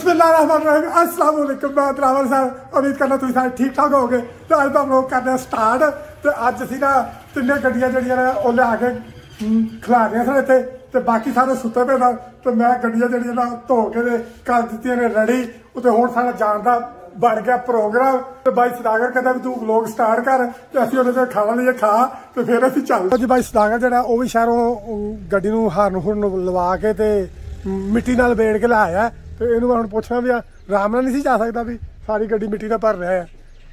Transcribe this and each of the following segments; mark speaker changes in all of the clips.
Speaker 1: बिस्मिल्लाहिर्रहमानिर्रहीम अस्सलाम वालेकुम। मैं ड्राइवर साहब उम्मीद करना तुम सारे ठीक ठाक हो गए। तो अज हम लोग करने स्टार्ट। तो अज असी ना तिन्ने गड्डियां जड़ियां ने वो लिया के खिला रहे थे इतने, तो बाकी सारे सुते पे था। तो मैं गड्डियां जड़ियां ना धो के कर दी ने रेडी। तो हुण साडा जान दा बन गया प्रोग्राम। तो भाई सदागर कहता भी तू व्लॉग स्टार्ट कर, तो असं उन्हें खाना लिए खा तो फिर असी चल जी। भाई सदागर जरा वो भी शहरों गड्डी नूं हाਰਨ हुरन लवा के ते मिट्टी नाल बेड़ के लाया। तो इनू मैं पुछना भी आराम नाल नहीं जा सकता भी सारी गड्डी मिट्टी नाल भर रहा है।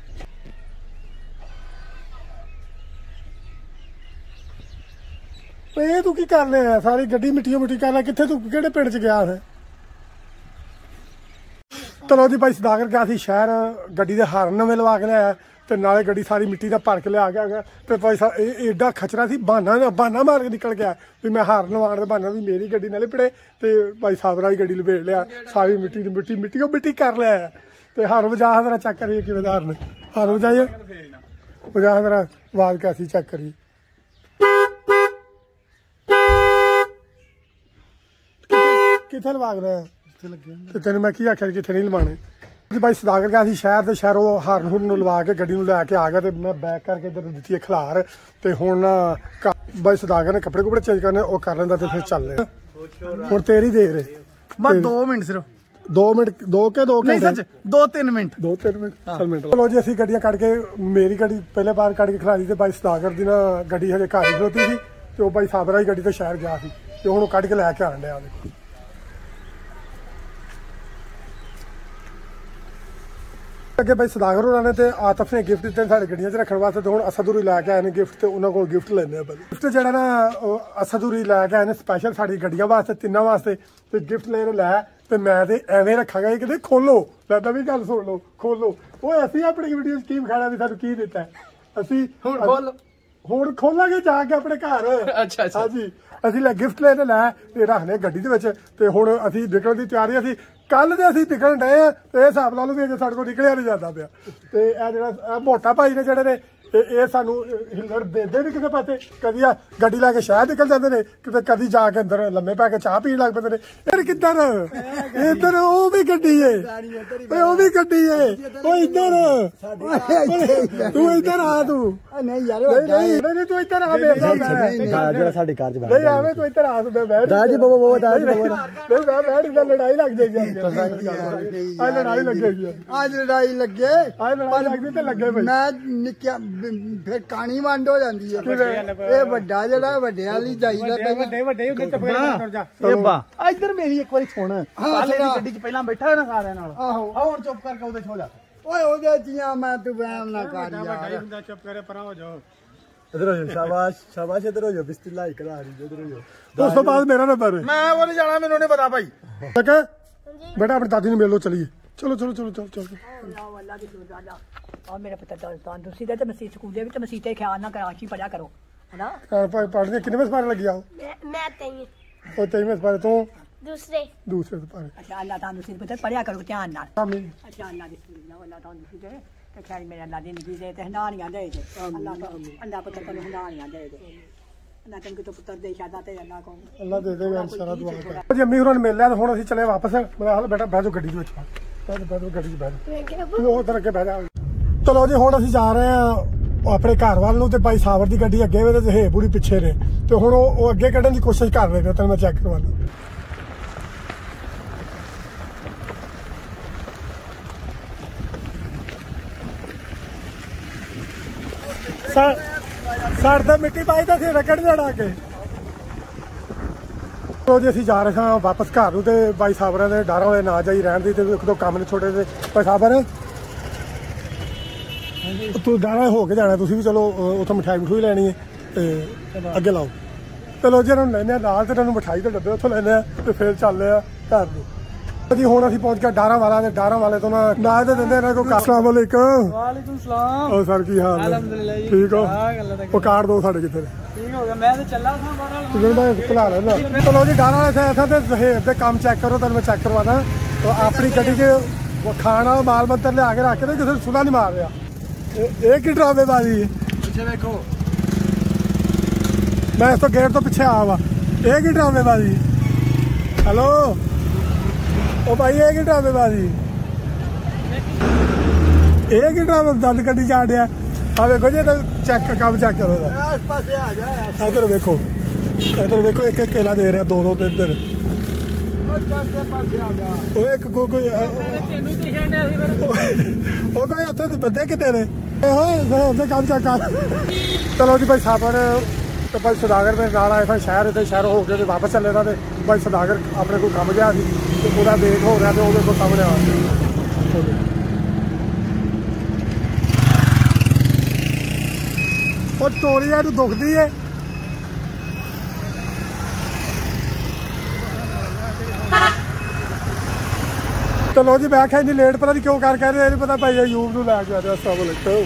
Speaker 1: तो ये तू की कर रहा है? सारी गड्डी मिट्टी मिट्टी कर रहा। कितने तू किहड़े पिंड च गया है? चलो जी भाई सदागर गया सी शहर, गड्डी दे हाਰਨ नवे लवा के लिया ते नाले गड्डी सारी मिट्टी का भर के लिया गया। तो भाई साहब एडा खचरा सी, बहाना मार के निकल गया भी मैं हाਰਨ लवाण दे बहाना भी मेरी गड्डी ना लिपड़े। तो भाई साहब राही गड्डी लपेट लिया, सारी मिट्टी मिट्टी कर लिया। तो हार वजा जरा चेक करिए कि हारन हार वजाइए, वजा जरा आवाज कैसी चेक करिए। कितने लवा रहे हैं? तेन मैं की आख्या कितने नहीं लवाने। भाई सदागर गया शहर, तो शहरों हाਰਨ हुरन लवा के गड्डी लैके आ गया। तो मैं बैक करके इधर दी है खिलार। तो हुण भाई सदागर ने कपड़े कुपड़े चेंज करने वो कर लेंदा। तो फिर चल रहे हुण तेरी देर है बस 2 मिनट सिर्फ 2 मिनट 2-3 मिनट चलो जी। असी गड्डियां कट के मेरी गड्डी पहले बार कट के खिलारी। तो भाई सदागर की ना गड्डी हजे घर ही खलोती थी। तो भाई साबरा ही गड्डी तो शहर गया सी। तो हुण कट के लैके आन डया। अगे भाई सदागर होना ने आतफ ने गिफ्ट दिते साढ़े गड्डियां च रखने वास्ते। तो हुण असदूरी लैके आए ने गिफ्ट। तो उन्होंने को गिफ्ट लेने गिफ्ट जरा ना असदूरी लैके आए ने स्पैशल साड़ी गड्डियां वास्ते, तिन्ना वास्ते। तो गिफ्ट लेने लै तो मैं तो एवें रखागा कि खोलो लैदा भी गल सुन लो, खोलो वो असी अपनी वीडियो की खाना भी सानू की दिता है। असी हुण खोलांगे जाके अपने घर। अच्छा हाँ जी, असी गिफ्ट लेने लै रखने गड्डी दे विच। ते हुण असी निकलण दी तैयारी। असी कल तो असी निकलन डे हैं। तो यह हिसाब ला लो भी अजे साडे कोल निकलिया नहीं जाता पाया। तो यह जिहड़ा मोटा भाई ने जिहड़े ने ये सानू हिल्लड़ देंदे नहीं किसी पासे। कदी गड्डी लैके शहर निकल जाते हैं, किते कदी जाके अंदर लम्मे पै के चाह पीन लग पैंदे ने। यार किधर इधर वो भी गड्डी है, वो भी गड्डी है। वो इधर तू इधर आ, तू नहीं यार नहीं तू इधर आ। जेड़ा साडी कार च नहीं आवे तू इधर आ। बैठ दादी बाबा बाबा दादी बाबा बैठ इधर लड़ाई लग जाएगी। आज लड़ाई लगेगी, आज लड़ाई लगे, आज लड़ाई लगदी ते लगे भाई। मैं निक्किया फिर कहानी वंड हो जाती है। ये बड़ा जड़ा वड्डे वाली जाईदा इधर मेरी एक बार सुन। गड्डी च पहला बैठा ना सारे नाल। आहो हुण चुप करके ओदे छो जा। ओए ओदे जियां मैं तू वहम ना कर यार। चुप करे परा हो जाओ। इधर हो जाओ, शाबाश शाबाश। इधर हो जाओ, बिस्मिल्लाह करा रही इधर हो जाओ। उस तो बाद मेरा नंबर है। मैं वो नहीं जाना, मेनू नहीं पता भाई। ठीक है बेटा, अपनी दादी ने मिल लो, चलिए चलो चलो चलो चलो चलो।
Speaker 2: मेरा पुत्र तंदुरुस्ती दे ते मसीह स्कूल दे विच मसीह ते ख्याल ना कराची पढ़ा करो है ना।
Speaker 1: पढ़ने कितने में पारे लग जाओ?
Speaker 3: मैं
Speaker 1: 23 में पारे। तो
Speaker 3: दूसरे
Speaker 1: पारे।
Speaker 2: अच्छा अल्लाह तंदुरुस्ती पुत्र पढ़ा करो ध्यान नाल। अच्छा अल्लाह दी अल्लाह तंदुरुस्ती दे ते खैर मेरे अल्लाह दी निकी दे ते हंडाणियां दे दे। अल्लाह पुत्र को हंडाणियां दे दे। अल्लाह तंग तो पुत्र दे शादा ते अल्लाह को अल्लाह दे देगा इंशाल्लाह। दुआ कर जी। अम्मी होरां ने मिल लिया। हुण असीं चले वापस। मैं हाल बेटा बैठो गड्डी दे विच, बैठो गड्डी च बैठो उधर अगे बैठ जा। चलो जी हुण असीं जा रहे हैं अपने घर वाल नूं। ते भाई सावर दी गड्डी अगे वे ते हेपूरी पिछे ने। तो हुण वो अगे कड्ढण दी कोशिश कर रहे ने। तैनूं मैं चेक करवाना। साढ़े तो मिट्टी पाई तो फिर कड़ जाना अगे। तो जी असीं जा रहे हैं वापस घर नूं। ते भाई साबरा ने डर वाले ना जाई रहण दी। ते एक दो काम ने छोटे से भाई साबर तू डारा हो के जाना। तुसीं भी चलो उत्थों मिठाई मठूई लैनी है ते अगे लाओ। चलो जी इन्होंने लैने नाल ते इन्होंने मिठाई के डब्बे उत्थों लैने ते फिर चलने घर नूं। जी हुण असीं पहुंच गए डारा वाला। ते डारा वाले तो ना नाल ते दिंदे इन्हां को। अस्सलाम वालेकुम। वालेकुम सलाम। ओ सर की हाल है? अल्हम्दुलिल्लाह ठीक हो? ओ कार्ड दो साडे किथे ठीक हो गया। मैं ते चला था बाहर तुझे खुला लेना। चलो जी डारा वाले ऐसा ते जहेब दे काम चेक करो। तैनूं मैं चेक करवाना। तो अपनी गड्डी च खाना माल मंतर लिया के रख के किसी ने सुना नहीं मार रहा। एक ही ड्रामेबाजी है। पीछे देखो, मैं इस तो गेट तो पीछे आ वा। एक ही ड्रामेबाजी। हेलो
Speaker 1: ਉਹ ਭਾਈ ਇਹ ਕੀ ਡਰਾਮੇਬਾਜ਼ੀ, ਇਹ ਕੀ ਡਰਾਮਾ ਦੰਦ ਕੱਢੀ ਜਾ ਡਿਆ। ਆ ਵੇਖੋ ਜੀ ਚੈੱਕ ਕੰਮ ਚੈੱਕ ਕਰੋ ਇਹਦਾ।
Speaker 2: ਇਸ ਪਾਸੇ ਆ ਜਾ,
Speaker 1: ਇੱਧਰ ਵੇਖੋ, ਇੱਧਰ ਵੇਖੋ ਇੱਕ ਇੱਕ ਕੇਲਾ ਦੇ ਰਿਹਾ, ਦੋ ਦੋ ਤਿੰਨ ਤਿੰਨ। ਉਹ ਇੱਕ ਕੋਈ ਉਹ ਕੋਈ ਉੱਥੇ ਤੇ ਬੰਦੇ ਕਿਤੇ ਨੇ ਉਹਦੇ ਕੰਮ ਚੈੱਕ ਕਰ। ਚਲੋ ਜੀ ਭਾਈ ਸਾਬਰ ਤੇ ਭਾਈ ਸੁਦਾਗਰ ਮੇਰੇ ਨਾਲ ਆਏ ਫਿਰ ਸ਼ਹਿਰ ਤੇ ਸ਼ਹਿਰ ਹੋ ਕੇ ਤੇ ਵਾਪਸ ਚੱਲੇ ਤਾਂ ਤੇ ਭਾਈ ਸੁਦਾਗਰ ਆਪਣੇ ਕੋਈ ਕੰਮ ਗਿਆ ਸੀ ਤੇ ਉਹਦਾ ਵੇਟ ਹੋ ਰਿਹਾ ਤੇ ਉਹਦੇ ਕੋਲ ਸਾਹਮਣੇ ਆ ਉਹ ਤੋਰੀਆਂ ਨੂੰ ਦੁਖਦੀ ਏ। ਚਲੋ ਜੀ ਮੈਂ ਕਿਹਾ ਇੰਨੀ ਲੇਟ ਪਤਾ ਨਹੀਂ ਕਿਉਂ ਕਰ ਕਹਿ ਰਹੇ, ਇਹ ਨਹੀਂ ਪਤਾ ਭਾਈ ਅਯੂਬ ਨੂੰ ਲੈ ਕੇ ਆ ਰਿਹਾ ਸਭ ਲਿਖੋ।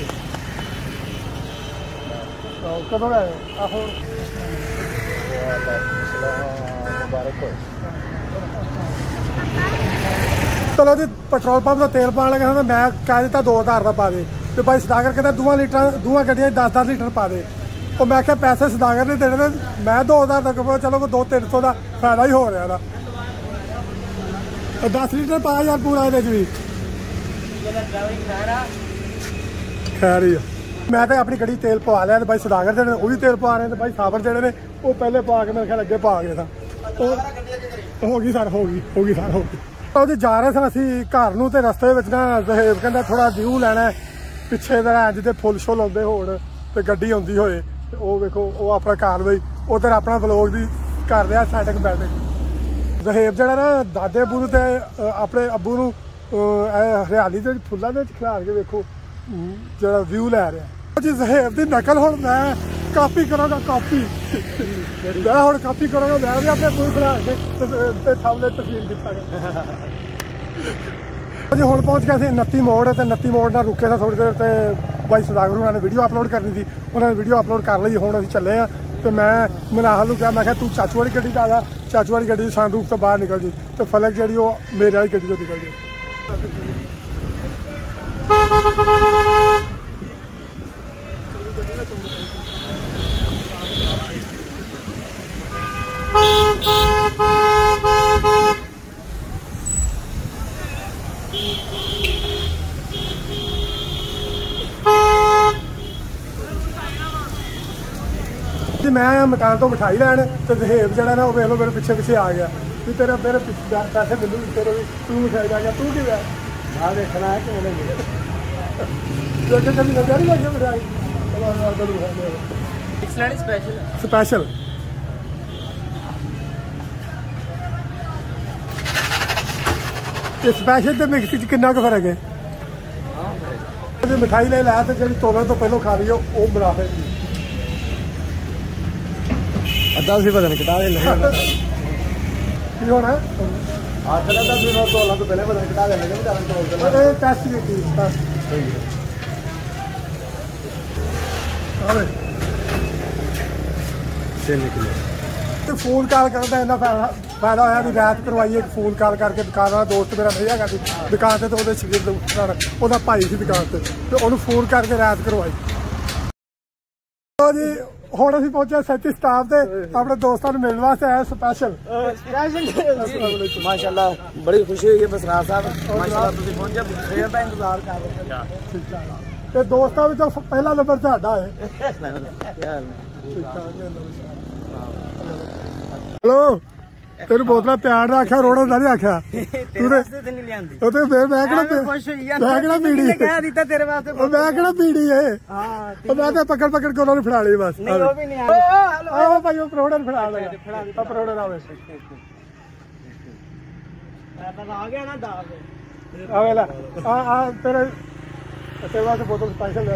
Speaker 1: ਕਦੋਂ ਆਏ ਆਹੋ ਚਲੋ ਜੀ ਪੈਟਰੋਲ ਪੰਪ ਦਾ ਤੇਲ ਪਾਉਣ ਲੱਗਾ ਤਾਂ ਮੈਂ ਕਹਿ ਦਿੱਤਾ 2000 ਦਾ ਪਾ ਦੇ ਤੇ ਭਾਈ ਸਦਾਗਰ ਕਹਿੰਦਾ ਦੋਵਾਂ ਗੱਡੀਆਂ 10-10 ਲੀਟਰ ਪਾ ਦੇ। ਉਹ ਮੈਂ ਕਿਹਾ ਪੈਸੇ ਸਦਾਗਰ ਨੇ ਦੇਣੇ, ਮੈਂ 2000 ਦਾ ਕਹੋ ਚਲੋ 200-300 ਦਾ ਫਾਇਦਾ ਹੀ ਹੋ ਰਿਹਾ ਇਹਦਾ। 10 ਲੀਟਰ ਪਾ ਯਾਰ ਪੂਰਾ ਇਹਦੇ ਚ ਵੀ ਖੈਰ ਹੀ ਆ। ਮੈਂ ਤਾਂ ਆਪਣੀ ਗੱਡੀ ਤੇਲ ਪਵਾ ਲਿਆ ਤੇ ਭਾਈ ਸੁਦਾਗਰ ਜਿਹੜੇ ਉਹ ਵੀ ਤੇਲ ਪਾ ਰਹੇ ਤੇ ਭਾਈ ਸਾਬਰ ਜਿਹੜੇ ਨੇ ਉਹ ਪਹਿਲੇ ਪਾ ਕੇ ਮੇਰੇ ਖਿਆਲ ਅੱਗੇ ਪਾ ਗਏ ਤਾਂ ਉਹ ਹੋ ਗਈ ਸਰ ਹੋ ਗਈ ਉਹਦੇ ਜਾ ਰਹੇ ਸਨ ਅਸੀਂ ਘਰ ਨੂੰ ਤੇ ਰਸਤੇ ਵਿੱਚ ਨਾ ਜ਼ਹੇਬ ਕਹਿੰਦਾ ਥੋੜਾ ਵਿਊ ਲੈਣਾ ਪਿੱਛੇ ਦਾ ਜਿੱਥੇ ਫੁੱਲ ਸ਼ੋ ਲਾਉਂਦੇ ਹੋਣ ਤੇ ਗੱਡੀ ਆਉਂਦੀ ਹੋਏ ਤੇ ਉਹ ਵੇਖੋ ਉਹ ਆਪਣਾ ਕਾਰ ਬਈ ਉਧਰ ਆਪਣਾ ਵਲੋਗ ਦੀ ਕਰ ਰਿਹਾ ਸੈਟਿੰਗ ਬੈਠੇ। ਜ਼ਹੇਬ ਜਿਹੜਾ ਨਾ ਦਾਦੇ ਅੱਬੂ ਨੂੰ ਤੇ ਆਪਣੇ ਅੱਬੂ ਨੂੰ ਹਰਿਆਲੀ ਦੇ ਫੁੱਲਾਂ ਦੇ ਵਿੱਚ ਖਿਲਾਰ ਕੇ ਵੇਖੋ ਜਿਹੜਾ ਵਿਊ ਲੈ ਰਿਹਾ ਜੀ। ਜ਼ਹੇਬ ਦੀ ਨਕਲ ਹੁਣ ਮੈਂ ਕਾਪੀ ਕਰਾਂਗਾ, ਮੈਂ ਹੁਣ ਕਾਪੀ ਕਰਾਂਗਾ। ਮੈਂ ਵੀ ਆਪਣੇ ਮੂੰਹ ਖਿਲਾ ਕੇ ਤੇ ਸਾਹਮਣੇ ਤਸਵੀਰ ਦਿੱਤਾ ਜੀ। ਹੁਣ ਪਹੁੰਚ ਗਏ ਸੀ 29 ਮੋੜ ਤੇ 29 ਮੋੜ ਨਾਲ ਰੁਕੇ ਸਾਂ ਥੋੜੀ ਦੇਰ ਤੇ ਭਾਈ ਸੁਦਾਗਰ ਉਹਨਾਂ ਨੇ ਵੀਡੀਓ ਅਪਲੋਡ ਕਰਨੀ ਸੀ, ਉਹਨਾਂ ਨੇ ਵੀਡੀਓ ਅਪਲੋਡ ਕਰ ਲਈ। ਹੁਣ ਅਸੀਂ ਚੱਲੇ ਆ ਤੇ ਮੈਂ ਮਨਾਹਲ ਨੂੰ ਕਿਹਾ ਮੈਂ ਕਿਹਾ ਤੂੰ ਚਾਚੂ ਵਾਲੀ ਗੱਡੀ 'ਚ ਆ ਜਾ, ਚਾਚੂ ਵਾਲੀ ਗੱਡੀ ਦੀ ਸਨਰੂਫ ਤੋਂ ਬਾਹਰ ਨਿਕਲ ਜੀ ਤੇ ਫਲਕ ਜਿਹੜੀ ਉਹ ਮੇਰੇ ਵਾਲੀ ਗੱਡੀ ਤੋਂ ਨਿਕਲ ਜੀ। मैं मकान तो मिठाई लैन तो जहेब जरा ना वे लो मेरे पिछे पिछे आ गया भी तेरा मेरे पैसे मिलू तेरे भी तू मिठाई ला गया तू कि देखना है कि कभी नजर नहीं लगे मिठाई स्पेशल स्पेशल तो मिक्स कितना का फर्क है। मिठाई ले ला तो जी तोड़ने तो पहलों खा रही हो बना फिर अद्धा सी पता नहीं कटा दे की होना तो पहले पता नहीं कटा दे टेस्ट की फोन कॉल करता इन्ना फायदा होया भी रात करवाइए फोन कॉल करके दुकान वाला दोस्त मेरा नहीं है दुकान से तो वो शरीर भाई सी दुकान से तो उन्होंने फोन करके रात करवाई जी। ਹੁਣ ਅਸੀਂ ਪਹੁੰਚੇ ਸੱਚੀ ਸਟਾਫ ਤੇ ਆਪਣੇ ਦੋਸਤਾਂ ਨੂੰ ਮਿਲਣ ਵਾਸਤੇ ਆਏ ਸਪੈਸ਼ਲ
Speaker 2: ਮਾਸ਼ਾਅੱਲਾ ਬੜੀ ਖੁਸ਼ੀ ਹੋਈ ਹੈ ਬਸਰਾਰ ਸਾਹਿਬ ਮਾਸ਼ਾਅੱਲਾ ਤੁਸੀਂ ਪਹੁੰਚੇ ਸਵੇਰ ਦਾ ਇੰਤਜ਼ਾਰ ਕਰ ਰਹੇ
Speaker 1: ਤੇ ਦੋਸਤਾਂ ਵਿੱਚੋਂ ਪਹਿਲਾ ਨੰਬਰ ਤੁਹਾਡਾ ਹੈ। ਹੈਲੋ तेरे बोतल प्यार ने आख्या रोड़ा नहीं आख्या तू मैं पीड़ी है मैं पकड़ पकड़ के उन्होंने फड़ा ली बस भाई वो परोड़ा फड़ा लगा परोड़ा तेरे वास्ते बोतल स्पेशल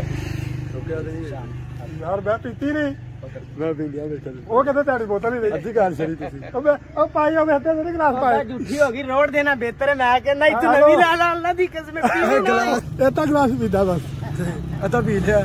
Speaker 1: यार मैं पीती नहीं मैं पी लिया वो कहते तेरी बोतल ही अद्धी कार छड़ी तुसी पाई हो मैं तेरे गिलास पाए
Speaker 2: झूठी होगी रोड देना बेहतर है मैं कहना इतनी नवी लाल अल्लाह दी कसम पी ना
Speaker 1: एता गिलास पीता बस एता पी लिया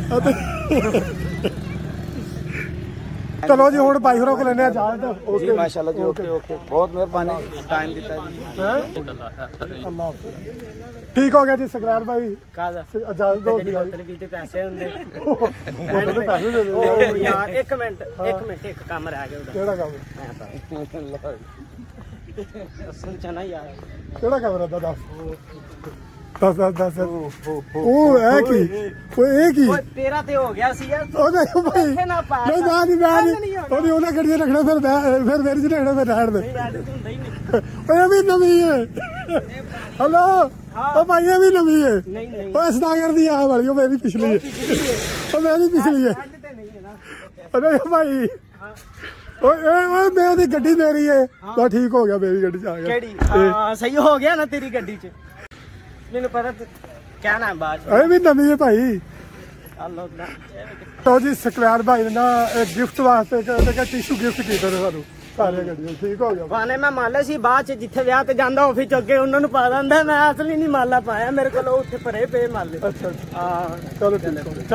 Speaker 1: चलो जी हुण भाई होरों को लेने इजाजत
Speaker 2: ओके माशाल्लाह जी ओके ओके बहुत मेहरबानी टाइम दिता जी
Speaker 1: अल्लाह ठीक हो गया जी सकरार भाई इजाजत दो
Speaker 2: पैसे होंगे यार एक मिनट एक काम रह गया
Speaker 1: केड़ा काम
Speaker 2: सुन चना यार
Speaker 1: ਕਿਹੜਾ ਕਮਰਾ ਦਾ ਦੱਸ ਦੱਸ ਉਹ ਹੈ ਕੀ ਇਹ ਕੀ
Speaker 3: ਤੇਰਾ ਤੇ ਹੋ ਗਿਆ ਸੀ ਯਾਰ
Speaker 1: ਉਹ ਨਹੀਂ ਭਾਈ ਨਹੀਂ ਉਹਦੀ ਉਹਨਾਂ ਗੱਡੀਆਂ ਰੱਖਣਾ ਫਿਰ ਮੇਰੀ ਚ ਰੱਖਣਾ ਫਿਰ ਰਹਿਣ ਦੇ ਇਹ ਵੀ ਨਵੀਂ ਹੈ ਹਲੋ ਉਹ ਭਾਈ ਇਹ ਵੀ ਨਵੀਂ ਹੈ ਉਹ ਸਦਾਗਰ ਦੀ ਆਹ ਵਾਲੀ ਉਹ ਮੇਰੀ ਪਿਛਲੀ ਹੈ ਉਹ ਮੇਰੀ ਪਿਛਲੀ ਹੈ ਅਰੇ ਭਾਈ ਓਏ ਮੇਰੀ ਗੱਡੀ ਮੇਰੀ ਹੈ ਤਾਂ ਠੀਕ ਹੋ ਗਿਆ ਮੇਰੀ ਗੱਡੀ ਚ ਆ ਗਿਆ
Speaker 3: ਕਿਹੜੀ ਹਾਂ ਸਹੀ ਹੋ ਗਿਆ ਨਾ ਤੇਰੀ ਗੱਡੀ ਚ ਮੈਨੂੰ ਪਤਾ ਕਹਿਣਾ ਬਾਅਦ
Speaker 1: ਇਹ ਵੀ ਨਵੀਂ ਹੈ ਭਾਈ
Speaker 3: ਚੱਲੋ ਨਾ
Speaker 1: ਤੋ ਜੀ ਸਕਵੈਰ ਭਾਈ ਨੇ ਨਾ ਗਿਫਟ ਵਾਸਤੇ ਇੱਕ ਟਿਸ਼ੂ ਗਿਫਟ ਕੀਤਾ ਨੇ ਸਾਨੂੰ ਸਾਰੀਆਂ ਗੱਡੀਆਂ ਠੀਕ ਹੋ ਗਿਆ
Speaker 3: ਵਾਨੇ ਮੈਂ ਮੰਨ ਲਿਆ ਸੀ ਬਾਅਦ ਚ ਜਿੱਥੇ ਵਿਆਹ ਤੇ ਜਾਂਦਾ ਆਫਿਸ ਚ ਅੱਗੇ ਉਹਨਾਂ ਨੂੰ ਪਾ ਦਿੰਦਾ ਮੈਂ ਅਸਲੀ ਨਹੀਂ ਮਾਲਾ ਪਾਇਆ ਮੇਰੇ ਕੋਲ ਉੱਥੇ ਭਰੇ ਪਏ ਮਾਲੇ
Speaker 1: ਅੱਛਾ
Speaker 3: ਹਾਂ
Speaker 1: ਚਲੋ ਠੀਕ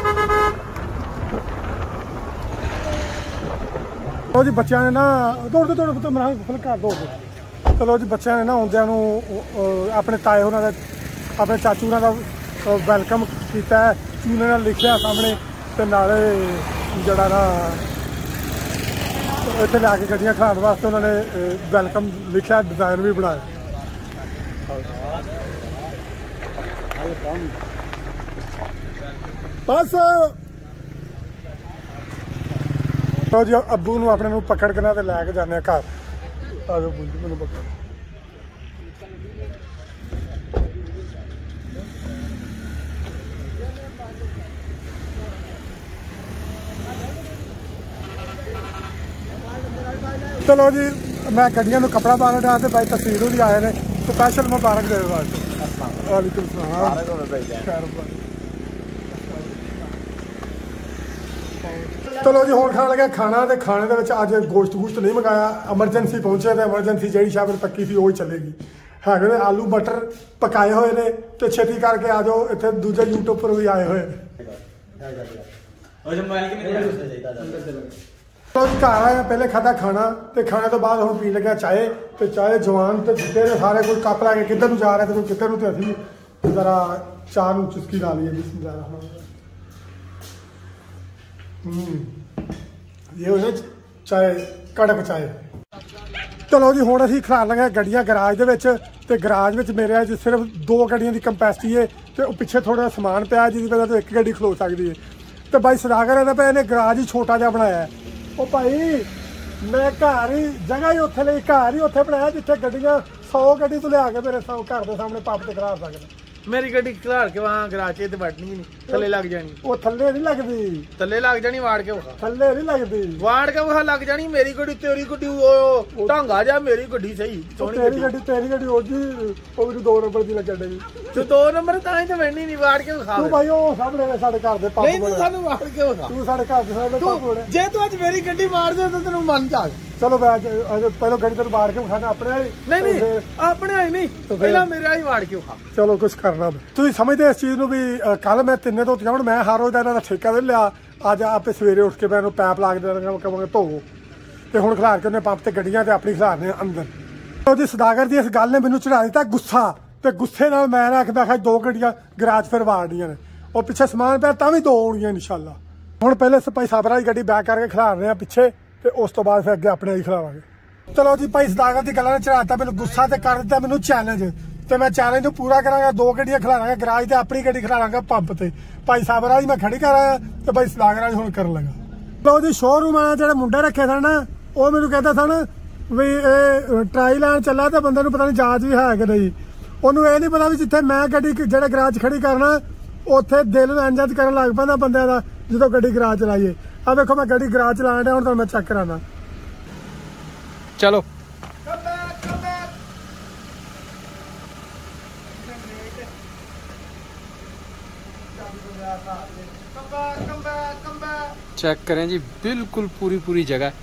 Speaker 1: ਉਹ ਜੀ ਬੱਚਿਆਂ ਨੇ ਨਾ ਦੌੜਦੇ ਮਰਾਂ ਫੁੱਲ ਘਰ ਦੌੜਦੇ ਚਲੋ ਜੀ ਬੱਚਿਆਂ ਨੇ ਨਾ ਆਉਂਦਿਆਂ ਨੂੰ ਆਪਣੇ ਤਾਏ ਉਹਨਾਂ ਦਾ ਆਪਣੇ ਚਾਚੂ ਉਹਨਾਂ ਦਾ ਵੈਲਕਮ ਕੀਤਾ ਚੂਨੇ ਨਾਲ ਲਿਖਿਆ ਸਾਹਮਣੇ ਤੇ ਨਾਲੇ ਜਿਹੜਾ ਨਾ ਇੱਥੇ ਲਿਆ ਕੇ ਗੱਡੀਆਂ ਖੜਾਉਣ ਵਾਸਤੇ ਉਹਨਾਂ ਨੇ ਵੈਲਕਮ ਲਿਖਿਆ ਡਿਜ਼ਾਈਨ ਵੀ ਬਣਾਇਆ ਬਸ ਲਓ ਜੀ ਅੱਬੂ ਨੂੰ ਆਪਣੇ ਨੂੰ ਪਕੜ ਕੇ ਨਾ ਤੇ ਲੈ ਕੇ ਜਾਂਦੇ ਆ ਘਰ ਆ ਜਾਓ ਬੁੱਝ ਮੈਨੂੰ ਪਕੜ ਚਲੋ ਜੀ ਮੈਂ ਗੱਡੀਆਂ ਨੂੰ ਕੱਪੜਾ ਪਾ ਰਿਹਾ ਤੇ ਭਾਈ ਤਸਵੀਰ ਵੀ ਆਏ ਨੇ ਸਪੈਸ਼ਲ ਮੁਬਾਰਕ ਦੇ ਵਾਸਤੇ ਵਾਲੇਕੁਮ ਸਲਾਮ ਚਲੋ ਜੀ ਹੁਣ ਖਾਣ ਲੱਗਾ ਖਾਣਾ ਤੇ ਖਾਣੇ ਦੇ ਵਿੱਚ ਅੱਜ ਗੋਸ਼ਤ ਨਹੀਂ ਮੰਗਾਇਆ ਐਮਰਜੈਂਸੀ ਪਹੁੰਚਿਆ ਤੇ ਐਮਰਜੈਂਸੀ ਜਿਹੜੀ ਸ਼ਾਇਦ ਪੱਕੀ ਸੀ ਉਹ ਹੀ ਚੱਲੇਗੀ ਹੈਗੇ ਨੇ ਆਲੂ ਬਟਰ ਪਕਾਏ ਹੋਏ ਨੇ ਤੇ ਛੇਤੀ ਕਰਕੇ ਆ ਜਾਓ ਇੱਥੇ ਦੂਜੇ ਯੂਟਿਊਬਰ ਵੀ ਆਏ ਹੋਏ ਚਲੋ ਜੀ ਘਰ ਆਇਆ ਪਹਿਲੇ ਖਾਧਾ ਖਾਣਾ ਤੇ ਖਾਣੇ ਤੋਂ ਬਾਅਦ ਹੁਣ ਪੀਣ ਲੱਗਿਆ ਚਾਹ ਤੇ ਚਾਹ ਜਵਾਨ ਤੇ ਜਿੱਤੇ ਨੇ ਸਾਰੇ ਕੋਈ ਕੱਪ ਲਾ ਕੇ ਕਿੱਧਰ ਨੂੰ ਜਾ ਰਿਹਾ ਤੇ ਕੋਈ ਕਿੱਧਰ ਨੂੰ ਤੇ ਅਸੀਂ ਜ਼ਰਾ ਚਾਹ ਨੂੰ ਚੁਸਕੀ ਲਾ ਲਈਏ ਬਿਸਮਿਲ੍ਲਾਹ ਇਹ ਹੋ ਗਿਆ ਚਾਹ ਕੜਕ ਚਾਹ ਚਲੋ ਜੀ ਹੁਣ ਅਸੀਂ ਖਿਲਾਰ ਲਗੇ ਗੱਡੀਆਂ ਗਰਾਜ ਦੇ ਵਿੱਚ ਤੇ ਗਰਾਜ ਵਿੱਚ ਮੇਰੇ ਅੱਜ ਸਿਰਫ 2 ਗੱਡੀਆਂ ਦੀ ਕੰਪੈਸਿਟੀ ਹੈ ਤੇ ਉਹ ਪਿੱਛੇ ਥੋੜਾ ਸਮਾਨ ਪਿਆ ਜਿਹਦੀ ਵਜ੍ਹਾ ਤੋਂ ਇੱਕ ਗੱਡੀ ਖਲੋ ਸਕਦੀ ਹੈ ਤੇ ਬਾਈ ਸਦਾਗਰ ਇਹਦਾ ਪਿਆ ਇਹਨੇ ਗਰਾਜ ਹੀ ਛੋਟਾ ਜਿਹਾ ਬਣਾਇਆ ਉਹ ਭਾਈ ਮੈਂ ਘਰ ਹੀ ਜਗ੍ਹਾ ਹੀ ਉੱਥੇ ਲਈ ਘਰ ਹੀ ਉੱਥੇ ਬਣਾਇਆ ਜਿੱਥੇ ਗੱਡੀਆਂ 100 ਗੱਡੀ ਤੋਂ ਲਿਆ ਕੇ ਮੇਰੇ ਘਰ ਦੇ ਸਾਹਮਣੇ ਪੰਪ ਤੇ ਖੜਾ ਸਕਦੇ
Speaker 3: ਮੇਰੀ ਗੱਡੀ ਖਿਲਾਰ ਕੇ ਵਾਂ ਗਰਾਚੇ ਤੇ ਵੜਨੀ ਨਹੀਂ ਥੱਲੇ ਲੱਗ ਜਾਣੀ
Speaker 1: ਉਹ ਥੱਲੇ ਨਹੀਂ ਲੱਗਦੀ
Speaker 3: ਥੱਲੇ ਲੱਗ ਜਾਣੀ ਵਾੜ ਕੇ ਵਿਖਾ
Speaker 1: ਥੱਲੇ ਨਹੀਂ ਲੱਗਦੀ
Speaker 3: ਵਾੜ ਕੇ ਵਿਖਾ ਲੱਗ ਜਾਣੀ ਮੇਰੀ ਗੱਡੀ ਤੇਰੀ ਗੱਡੀ ਉਹ ਢਾਂਗਾ ਜਾ ਮੇਰੀ ਗੱਡੀ ਸਹੀ
Speaker 1: ਤੇਰੀ ਗੱਡੀ ਉਹ ਵੀ 2 ਨੰਬਰ ਦੀ ਲੱਗਣ ਡਈ
Speaker 3: ਤੂੰ 2 ਨੰਬਰ ਤਾਂ ਹੀ ਤੇ ਵੜਨੀ ਨਹੀਂ ਵਾੜ ਕੇ ਵਿਖਾ
Speaker 1: ਤੂੰ ਭਾਈ ਉਹ ਸਾਹਮਣੇ ਸਾਡੇ ਘਰ ਦੇ ਪੰਪ
Speaker 3: ਨਹੀਂ ਤੂੰ ਸਾਨੂੰ ਵਾੜ ਕੇ ਵਿਖਾ
Speaker 1: ਤੂੰ ਸਾਡੇ ਘਰ ਦੇ ਸਾਹਮਣੇ ਪੰਪ ਹੋਣਾ
Speaker 3: ਜੇ ਤੂੰ ਅੱਜ ਮੇਰੀ ਗੱਡੀ ਮਾਰ ਦੇ ਤਾਂ ਤੈਨੂੰ ਮੰਨ ਜਾ
Speaker 1: ਚਲੋ ਮੈਂ ਪਹਿਲਾਂ ਗੱਡੀ ਤੈਨੂੰ ਮਾਰ ਕੇ ਵਿਖਾਣਾ ਆਪਣੇ
Speaker 3: ਨਹੀਂ ਆਪਣੇ ਆਈ ਨਹੀਂ ਪਹਿਲਾਂ ਮੇਰੇ ਆਈ ਵਾੜ ਕੇ ਵਿਖਾ
Speaker 1: ਚਲੋ ਕੁਝ ਕਰਨਾ ਤੁਸੀਂ ਸਮਝਦੇ ਇਸ ਚੀਜ਼ ਨੂੰ ਵੀ ਕੱਲ ਮੈਂ 3 ਧੋਤੀਆਂ ਹੁਣ ਮੈਂ ਹਰ ਰੋਜ਼ ਦਾ ਇਹਨਾਂ ਦਾ ਠੇਕਾ ਦੇ ਲਿਆ ਅੱਜ ਆਪੇ ਸਵੇਰੇ ਉੱਠ ਕੇ ਮੈਂ ਇਹਨੂੰ ਪੈਪ ਲਾ ਕੇ ਦੇਣਾ ਕਹਾਂਗੇ ਧੋਵੋ ਤੇ ਹੁਣ ਖਿਲਾਰ ਕੇ ਉਹਨੇ ਪੰਪ ਤੇ ਗੱਡੀਆਂ ਤੇ ਆਪਣੀ ਖਿਲਾਰਨੇ ਅੰਦਰ ਉਹਦੀ ਸਦਾਗਰ ਦੀ ਇਸ ਗੱਲ ਨੇ ਮੈਨੂੰ ਚੜਾ ਦਿੱਤਾ ਗੁੱਸਾ ਤੇ ਗੁੱਸੇ ਨਾਲ ਮੈਂ ਆਖਿਆ 2 ਗੱਡੀਆਂ ਗਰਾਜ ਫਿਰ ਵਾੜਨੀਆਂ ਨੇ ਉਹ ਪਿੱਛੇ ਸਮਾਨ ਪਿਆ ਤਾਂ ਵੀ 2 ਆਉਣੀਆਂ ਇਨਸ਼ਾਅੱਲਾ ਹੁਣ ਪਹਿਲੇ ਭਾਈ ਸਾਬਰਾ ਦੀ ਗੱਡੀ ਬੈਕ ਕਰਕੇ ਖਿਲਾਰ ਰਹੇ ਆ ਪਿੱਛੇ ਤੇ ਉਸ ਤੋਂ ਬਾਅਦ ਫਿਰ ਅੱਗੇ ਆਪਣੇ ਹੀ ਖਿਲਾਵਾਂਗੇ ਚਲੋ ਜੀ ਭਾਈ ਸਦਾਗਰ ਦੀ ਗੱਲਾਂ ਨੇ ਚੜਾਤਾ ਮੈਨੂੰ ਗੁੱਸਾ ਤੇ ਕਰ ਦਿੱਤਾ ਮੈਨੂੰ ਚੈਲੰਜ ਤੇ ਮੈਂ ਚੈਲੰਜ ਨੂੰ ਪੂਰਾ ਕਰਾਂਗਾ 2 ਗੱਡੀਆਂ ਖਿਲਾਰਾਂਗਾ ਗਰਾਜ ਤੇ ਆਪਣੀ ਗੱਡੀ ਖਿਲਾਰਾਂਗਾ ਪੰਪ ਤੇ ਭਾਈ ਸਾਬਰਾ ਦੀ ਮੈਂ ਖੜੀ ਕਰ ਆਇਆ ਤੇ ਭਾਈ ਸਦਾਗਰ ਦੀ ਹੁਣ ਕਰਨ ਲੱਗਾ ਲਓ ਜੀ ਸ਼ੋਰੂਮ ਆ ਜਿਹੜੇ ਮੁੰਡੇ ਰੱਖੇ ਸਨ ਉਹ ਮੈਨੂੰ ਕਹਿੰਦਾ ਸਨ ਵੀ ਇਹ ਟਰਾਈ ਲੈਣ ਚੱਲਾ ਤੇ ਬੰਦੇ ਨੂੰ ਪਤਾ ਨਹੀਂ ਜਾਂਚ ਵੀ ਹੈ ਕਿ ਨਹੀਂ ਉਹਨੂੰ ਇਹ ਨਹੀਂ ਪਤਾ ਵੀ ਜਿੱਥੇ ਮੈਂ ਗੱਡੀ ਜਿਹੜੇ ਗਰਾਜ ਖੜੀ ਕਰਨਾ ਉੱਥੇ ਦਿਲ ਨੂੰ ਇੰਜ ਕਰਨ ਲੱਗ ਪੈਂਦਾ ਬੰਦਿਆਂ ਦਾ ਜਦੋਂ ਗੱਡੀ ਗਰਾਜ ਚਲਾਈਏ ਆ ਵੇਖੋ ਮੈਂ ਗੱਡੀ ਗਰਾਜ ਚਲਾਣ ਡਿਆ ਹੁਣ ਤੁਹਾਨੂੰ ਮੈਂ ਚੈੱਕ ਕਰਾਣਾ
Speaker 3: ਚਲੋ चेक करें जी बिल्कुल पूरी जगह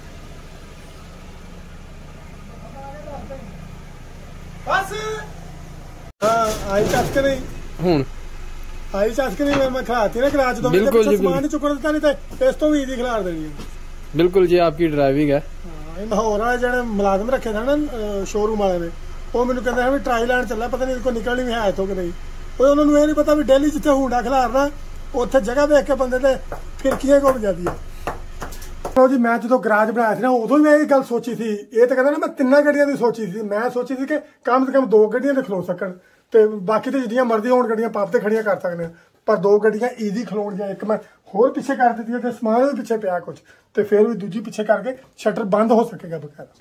Speaker 1: बस आई चस के नहीं
Speaker 3: हुन
Speaker 1: आई चस के नहीं मैं खिलाती ना गराज तो
Speaker 3: बिल्कुल जी
Speaker 1: सामान ही चुकन दिता नहीं ते इस तो भी इजी खिलार देनी है
Speaker 3: बिल्कुल जी आपकी ड्राइविंग है
Speaker 1: लाहौर वाले ਜਿਹੜੇ ਮੁਲਾਜ਼ਮ ਰੱਖੇ ਸਨ ਸ਼ੋਰੂਮ ਵਾਲੇ ਨੇ ਉਹ ਮੈਨੂੰ ਕਹਿੰਦੇ ਆ ਵੀ ਟਰਾਈ ਲੈਣ ਚੱਲਾ ਪਤਾ ਨਹੀਂ ਕੋਈ ਨਿਕਲਣੀ ਵੀ ਹੈ ਇਥੋਂ ਕਿ ਨਹੀਂ ਉਹਨਾਂ ਨੂੰ ਇਹ ਨਹੀਂ ਪਤਾ ਵੀ ਡੇਲੀ ਜਿੱਥੇ ਹੁੰਡਾ ਖਿਲਾਰਨਾ ਉੱਥੇ ਜਗ੍ਹਾ ਵੇਖ ਕੇ ਬੰਦੇ ਤੇ ਫਿਰਕੀਆਂ ਘੁੰਮ ਜਾਂਦੀਆਂ ਜੀ ਮੈਂ ਜਦੋਂ ਗਰਾਜ ਬਣਾਇਆ ਸੀ ਨਾ ਉਦੋਂ ਮੈਂ ਇਹ ਗੱਲ ਸੋਚੀ ਸੀ, ਇਹ ਤਾਂ ਕਹਿੰਦਾ ਨਾ ਮੈਂ 3 ਗੱਡੀਆਂ ਦੀ ਸੋਚੀ ਸੀ। ਮੈਂ ਸੋਚੀ ਸੀ ਕਿ ਕਮ ਸੇ ਕਮ 2 ਗੱਡੀਆਂ ਤੇ ਖਲੋ ਸਕਣ ਤੇ ਬਾਕੀ ਤੇ ਜਿੰਨੀਆਂ ਮਰਜ਼ੀ ਹੋਣ ਗੱਡੀਆਂ ਪੰਪ ਤੇ ਖੜੀਆਂ ਕਰ ਸਕਦੇ ਆ, ਪਰ 2 ਗੱਡੀਆਂ ਈਜ਼ੀ ਖਲੋਣ ਜਾਂ ਇੱਕ ਮੈਂ ਹੋਰ ਪਿੱਛੇ ਕਰ ਦਿੱਤੀ ਹੈ ਤੇ ਸਮਾਨ ਵੀ ਪਿੱਛੇ ਪਿਆ ਕੁਝ, ਤੇ ਫਿਰ ਵੀ ਦੂਜੀ ਪਿੱਛੇ ਕਰਕੇ ਸ਼ਟਰ ਬੰਦ ਹੋ ਸਕੇਗਾ ਬਕਾਇਦਾ।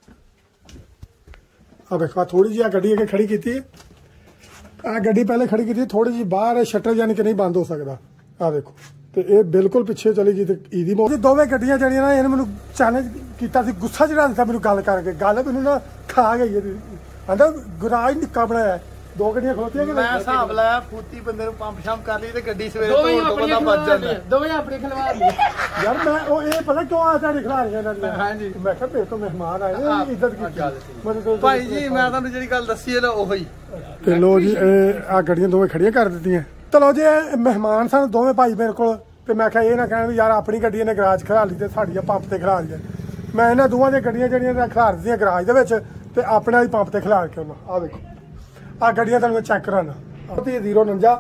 Speaker 1: ਆ ਵੇਖੋ ਥੋੜੀ ਜਿਹੀ ਗੱਡੀ ਅੱਗੇ ਖੜੀ ਕੀਤੀ ਹੈ, ਆ ਗੱਡੀ ਪਹਿਲੇ ਖੜੀ ਕੀਤੀ ਥੋੜੀ ਜਿਹੀ ਬਾਹਰ ਸ਼ਟਰ ਯਾਨੀ ਕਿ ਨਹੀਂ ਬੰਦ ਹੋ ਸਕਦਾ। ਆ ਦੇਖੋ ਤੇ ਇਹ ਬਿਲਕੁਲ ਪਿੱਛੇ ਚਲੀ ਗਈ ਤੇ ਈਜ਼ੀ ਮੋਡ। ਦੋਵੇਂ ਗੱਡੀਆਂ ਜਿਹੜੀਆਂ ਨਾ ਇਹਨੇ ਮੈਨੂੰ ਚੈਲੰਜ ਕੀਤਾ ਸੀ, ਗੁੱਸਾ ਚੜਾ ਦਿੱਤਾ ਮੈਨੂੰ ਗੱਲ ਕਰਕੇ। ਗੱਲ ਮੈਨੂੰ ਨਾ ਖਾ ਗਈ ਹੈ, ਕਹਿੰਦਾ ਗਰਾਜ ਨਿੱਕਾ ਬਣਾਇਆ, 2 ਗੱਡੀਆਂ ਖਲੋਤੀਆਂ ਕਿ
Speaker 4: ਮੈਂ ਹਿਸਾਬ ਲਾਇਆ ਫੂਤੀ ਬੰਦੇ ਨੂੰ ਪੰਪ ਸ਼ਾਮ ਕਰ ਲਈ ਤੇ ਗੱਡੀ ਸਵੇਰੇ ਧੋਣ ਤੋਂ ਬੰਦਾ ਬਚ ਜਾਂਦਾ।
Speaker 3: ਦੋਵੇਂ ਆਪਣੀ ਖਲਵਾ ਲਈ
Speaker 1: ਯਾਰ ਮੈਂ ਉਹ ਇਹ ਪਤਾ ਕਿਉਂ ਆ ਤੁਹਾਡੀ ਖਿਲਾ ਰਹੀਆਂ ਇਹਨਾਂ ਦੀਆਂ।
Speaker 4: ਹਾਂਜੀ
Speaker 1: ਮੈਂ ਕਿਹਾ ਮੇਰੇ ਤੋਂ ਮਹਿਮਾਨ ਆਏ ਨੇ, ਇੱਜ਼ਤ ਕੀਤੀ
Speaker 4: ਭਾਈ ਜੀ। ਮੈਂ ਤੁਹਾਨੂੰ ਜਿਹੜੀ ਗੱਲ ਦੱਸੀ ਹੈ ਨਾ ਉਹੀ
Speaker 1: ਤੇ ਲੋ ਜੀ ਇਹ ਆ ਗੱਡੀਆਂ ਦੋਵੇਂ ਖੜੀਆਂ ਕਰ ਦਿੱਤੀਆਂ। ਚਲੋ ਜੀ ਇਹ ਮਹਿਮਾਨ ਸਨ ਦੋਵੇਂ ਭਾਈ ਮੇਰੇ ਕੋਲ, ਤੇ ਮੈਂ ਕਿਹਾ ਇਹ ਨਾ ਕਹਿਣ ਵੀ ਯਾਰ ਆਪਣੀ ਗੱਡੀ ਨੇ ਗਰਾਜ ਖੜਾ ਲਈ ਤੇ ਸਾਡੀਆਂ ਪੰਪ ਤੇ ਖੜਾ ਲਈਆਂ। ਮੈਂ ਇਹਨਾਂ ਦੋਵਾਂ ਦੀਆਂ ਗੱਡੀਆਂ ਜਿਹੜੀਆਂ ਖਿਲਾ ਦਿੱਤੀਆਂ ਗਰਾਜ ਦੇ ਵਿੱਚ ਤੇ ਆਪਣੇ ਵਾਲੀ ਪੰਪ ਤੇ ਖਿਲਾ ਕੇ ਉਹਨਾਂ। ਆ ਵੇਖੋ ਆ ਗੱਡੀਆਂ ਤੁਹਾਨੂੰ ਚੈੱਕ ਕਰਾਣਾ। 049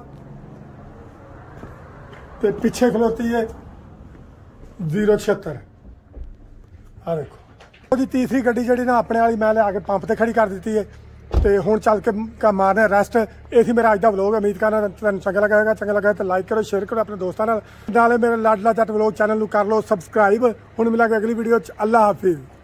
Speaker 1: ਤੇ ਪਿੱਛੇ ਖਲੋਤੀ ਹੈ 076। ਆ ਦੇਖੋ ਜੀ ਤੀਸਰੀ ਗੱਡੀ ਜਿਹੜੀ ਨਾ ਆਪਣੇ ਵਾਲੀ ਮੈਂ ਲਿਆ ਕੇ ਪੰਪ ਤੇ ਖੜੀ ਕਰ ਦਿੱਤੀ ਹੈ ਤੇ ਹੁਣ ਚੱਲ ਕੇ ਮਾਰਨਾ ਰੈਸਟ। ਇਹ ਸੀ ਮੇਰਾ ਅੱਜ ਦਾ ਵਲੋਗ। ਉਮੀਦ ਕਰਨਾ ਤੁਹਾਨੂੰ ਚੰਗਾ ਲੱਗੇਗਾ। ਚੰਗਾ ਲੱਗਾ ਤਾਂ ਲਾਈਕ ਕਰੋ, ਸ਼ੇਅਰ ਕਰੋ ਆਪਣੇ ਦੋਸਤਾਂ ਨਾਲ। ਨਾਲੇ ਮੇਰੇ ਲਾਡਲਾ ਜੱਟ ਵਲੋਗ ਚੈਨਲ ਨੂੰ ਕਰ ਲਓ ਸਬਸਕ੍ਰਾਈਬ। ਹੁਣ ਮਿਲਾਂਗੇ ਅਗਲੀ ਵੀਡੀਓ 'ਚ। ਅੱਲਾ ਹਾਫਿਜ਼।